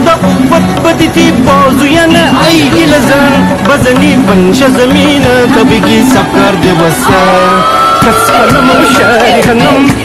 د قوت بدیتی بازویانه ای گلزن بزنی بنش زمین کبگی سفر دی وسر کس کنم و شریحنم